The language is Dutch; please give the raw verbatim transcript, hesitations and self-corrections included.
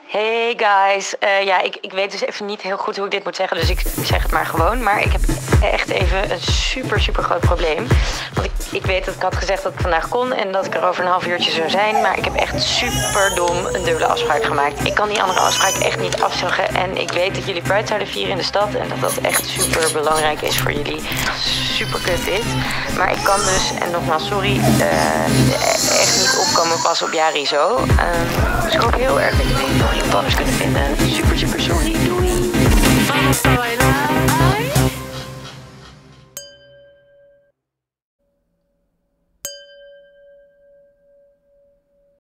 Hey guys, uh, ja, ik, ik weet dus even niet heel goed hoe ik dit moet zeggen, dus ik zeg het maar gewoon. Maar ik heb echt even een super, super groot probleem. Want ik, ik weet dat ik had gezegd dat ik vandaag kon en dat ik er over een half uurtje zou zijn. Maar ik heb echt super dom een dubbele afspraak gemaakt. Ik kan die andere afspraak echt niet afzeggen. En ik weet dat jullie Pride zouden vieren in de stad en dat dat echt super belangrijk is voor jullie. Super kut dit. Maar ik kan dus, en nogmaals sorry, uh, echt niet opkomen pas op Jarizo. Uh, dus ik hoop heel erg dat jullie nog iemand anders kunnen vinden. Super, super sorry. Doei.